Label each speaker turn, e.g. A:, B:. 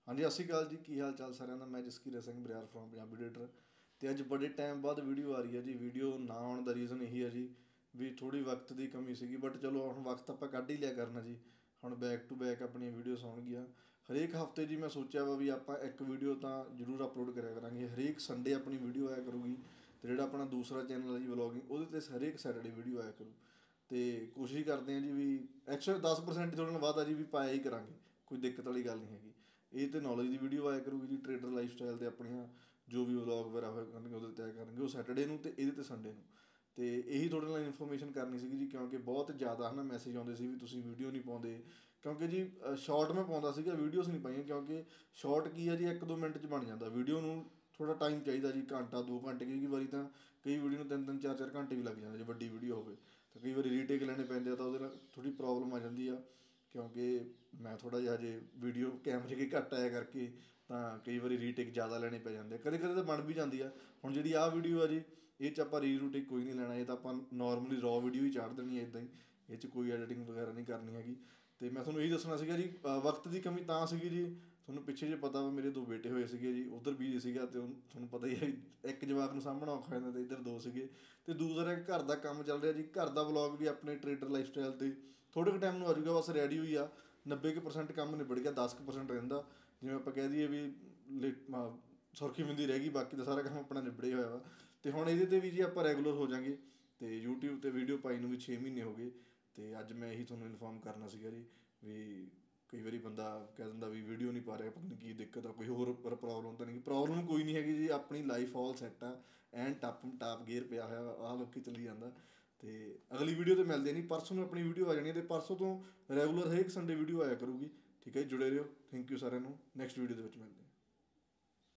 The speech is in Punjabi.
A: हाँ जी, सत श्री अकाल जी। की हाल चाल सारिਆਂ ਦਾ। मैं जसकीरत सिंह बरियार फ्रॉम पंजाबी एडिटर। तो अज बड़े टाइम बाद वीडियो आ रही है जी। वीडियो ना आने का रीज़न यही है जी भी थोड़ी वक्त की कमी सी, बट चलो हम वक्त आप कढ़ ही लिया करना जी। हम बैक टू बैक अपन वीडियोस आउणगियां हरेक हफ्ते जी। मैं सोचा वा भी आप एक वीडियो तो जरूर अपलोड कराया करांगे। हरेक संडे अपनी वीडियो आया करूगी। तो जोड़ा अपना दूसरा चैनल है जी व्लॉगिंग, वो हरेक सैटरडे वीडियो आया करूँ। तो कोशिश करते हैं जी भी 110% थोड़े नाल वादा जी भी पाया ही करांगे। कोई दिक्कत वाली गल नहीं हैगी। ये तो नॉलेज की वीडियो आया करूगी जी। ट्रेडर लाइफ स्टाइल से अपन जो भी व्लॉग वगैरह होया करनगे वो तय करनगे, वो सैटरडे ਨੂੰ ਤੇ ਇਹਦੇ ਤੇ ਸੰਡੇ ਨੂੰ। ਤੇ ਇਹੀ ਤੁਹਾਡੇ ਨਾਲ ਇਨਫੋਰਮੇਸ਼ਨ ਕਰਨੀ ਸੀਗੀ ਜੀ, ਕਿਉਂਕਿ ਬਹੁਤ ਜ਼ਿਆਦਾ ਹੈ ਨਾ ਮੈਸੇਜ ਆਉਂਦੇ ਸੀ ਵੀ ਤੁਸੀਂ ਵੀਡੀਓ ਨਹੀਂ ਪਾਉਂਦੇ। ਕਿਉਂਕਿ ਜੀ ਸ਼ਾਰਟ ਮੈਂ ਪਾਉਂਦਾ ਸੀਗਾ, ਵੀਡੀਓਜ਼ ਨਹੀਂ ਪਾਈਆਂ। ਕਿਉਂਕਿ ਸ਼ਾਰਟ ਕੀ ਹੈ ਜੀ, 1-2 ਮਿੰਟ 'ਚ ਬਣ ਜਾਂਦਾ। ਵੀਡੀਓ ਨੂੰ ਥੋੜ੍ਹਾ ਟਾਈਮ ਚਾਹੀਦਾ ਜੀ, ਘੰਟਾ 2 ਘੰਟੇ। ਕਈ ਵਾਰੀ ਤਾਂ ਕਈ ਵੀਡੀਓ ਨੂੰ 3-3 4-4 ਘੰਟੇ ਵੀ ਲੱਗ ਜਾਂਦੇ ਜੇ ਵੱਡੀ ਵੀਡੀਓ ਹੋਵੇ। ਤਾਂ ਕਈ ਵਾਰੀ ਰੀਟੇਕ ਲੈਣੇ ਪੈਂਦੇ ਆ, ਤਾਂ ਉਹਦੇ ਨਾਲ ਥੋੜ੍ਹੀ ਪ੍ਰੋਬਲਮ ਆ ਜਾਂਦੀ ਆ। ਕਿਉਂਕਿ ਮੈਂ ਥੋੜ੍ਹਾ ਜਿਹਾ ਹਜੇ ਵੀਡੀਓ ਕੈਮਰੇ ਕੇ ਘੱਟ ਆਇਆ ਕਰਕੇ ਤਾਂ ਕਈ ਵਾਰੀ ਰੀਟੇਕ ਜ਼ਿਆਦਾ ਲੈਣੇ ਪੈ ਜਾਂਦੇ ਆ। ਕਦੇ ਕਦੇ ਤਾਂ ਬਣ ਵੀ ਜਾਂਦੀ ਆ। ਹੁਣ ਜਿਹੜੀ ਆਹ ਵੀਡੀਓ ਆ ਜੀ, ਇਹ 'ਚ ਆਪਾਂ ਰੀਟੇਕ ਕੋਈ ਨਹੀਂ ਲੈਣਾ। ਇਹ ਤਾਂ ਆਪਾਂ ਨੋਰਮਲੀ ਰॉ ਵੀਡੀਓ ਹੀ ਚਾੜ ਦੇਣੀ ਹੈ ਇੱਦਾਂ ਹੀ। ਇਹ 'ਚ ਕੋਈ ਐਡੀਟਿੰਗ ਵਗੈਰਾ ਨਹੀਂ ਕਰਨੀ ਹੈਗੀ। ਅਤੇ ਮੈਂ ਤੁਹਾਨੂੰ ਇਹੀ ਦੱਸਣਾ ਸੀਗਾ ਜੀ, ਵਕਤ ਦੀ ਕਮੀ ਤਾਂ ਸੀਗੀ ਜੀ। ਤੁਹਾਨੂੰ ਪਿੱਛੇ ਜੇ ਪਤਾ ਵਾ ਮੇਰੇ 2 ਬੇਟੇ ਹੋਏ ਸੀਗੇ ਜੀ, ਉੱਧਰ ਵੀ ਸੀਗਾ। ਅਤੇ ਤੁਹਾਨੂੰ ਪਤਾ ਹੀ ਹੈ ਇੱਕ ਜਵਾਕ ਨੂੰ ਸਾਂਭਣਾ ਔਖਾ ਹੋ ਜਾਂਦਾ, ਅਤੇ ਇੱਧਰ 2 ਸੀਗੇ। ਅਤੇ ਦੂਸਰਾ ਘਰ ਦਾ ਕੰਮ ਚੱਲ ਰਿਹਾ ਜੀ। ਘਰ ਦਾ ਵਲੋਗ ਵੀ ਆਪਣੇ ਟਰੇਡਰ ਲਾਈਫ ਸਟਾਈਲ 'ਤੇ ਥੋੜ੍ਹੇ ਕੁ ਟਾਈਮ ਨੂੰ ਆ ਜਾਊਗਾ। ਬਸ ਰੈਡੀ ਹੋਈ ਆ 90% ਕੰਮ ਨਿਬੜ ਗਿਆ, 10% ਰਹਿੰਦਾ। ਜਿਵੇਂ ਆਪਾਂ ਕਹਿ ਦਈਏ ਵੀ ਸੁਰਖੀ ਬਿੰਦੀ ਰਹਿ ਗਈ, ਬਾਕੀ ਦਾ ਸਾਰਾ ਕੰਮ ਆਪਣਾ ਨਿਬੜਿਆ ਹੋਇਆ ਵਾ। ਅਤੇ ਹੁਣ ਇਹਦੇ 'ਤੇ ਵੀ ਜੀ ਆਪਾਂ ਰੈਗੂਲਰ ਹੋ ਜਾਂਗੇ। ਅਤੇ ਯੂਟਿਊਬ 'ਤੇ ਵੀਡੀਓ ਪਾਈ ਨੂੰ ਵੀ 6 ਮਹੀਨੇ ਹੋ ਗਏ। ਅਤੇ ਅੱਜ ਮੈਂ ਇਹੀ ਤੁਹਾਨੂੰ ਇਨਫੋਰਮ ਕਰਨਾ ਸੀਗਾ ਜੀ ਵੀ ਕਈ ਵਾਰੀ ਬੰਦਾ ਕਹਿ ਦਿੰਦਾ ਵੀ ਵੀਡੀਓ ਨਹੀਂ ਪਾ ਰਿਹਾ, ਪਤਾ ਨਹੀਂ ਕੀ ਦਿੱਕਤ ਆ, ਕੋਈ ਹੋਰ ਪ੍ਰੋਬਲਮ ਤਾਂ ਨਹੀਂ। ਪ੍ਰੋਬਲਮ ਕੋਈ ਨਹੀਂ ਹੈਗੀ ਜੀ, ਆਪਣੀ ਲਾਈਫ ਆਲ ਸੈੱਟ ਆ। ਐਨ ਟਾਪ ਗੇਅਰ ਪਿਆ ਹੋਇਆ ਵਾ, ਆਹ ਲੋਕੀ ਚੱਲੀ ਜਾਂਦਾ। ਅਤੇ ਅਗਲੀ ਵੀਡੀਓ 'ਤੇ ਮਿਲਦੇ ਨਹੀਂ, ਪਰਸੋਂ ਨੂੰ ਆਪਣੀ ਵੀਡੀਓ ਆ ਜਾਣੀ ਹੈ। ਅਤੇ ਪਰਸੋਂ ਤੋਂ ਰੈਗੂਲਰ ਹਰੇਕ ਸੰਡੇ ਵੀਡੀਓ ਆਇਆ ਕਰੂਗੀ। ਠੀਕ ਹੈ ਜੀ, ਜੁੜੇ ਰਹੋ। ਥੈਂਕ ਯੂ ਸਾਰਿਆਂ ਨੂੰ। ਨੈਕਸਟ ਵੀਡੀਓ ਦੇ ਵਿੱਚ ਮਿਲਦੇ ਹਾਂ।